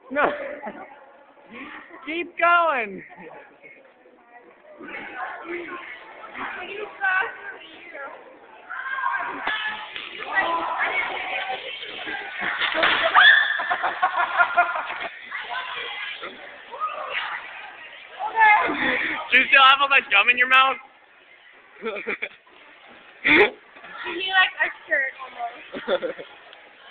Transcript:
No. Keep going. Do you still have all that gum in your mouth? You like a shirt almost.